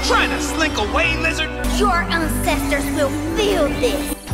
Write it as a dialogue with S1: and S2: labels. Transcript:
S1: Trying to slink away, lizard?
S2: Your ancestors will feel this.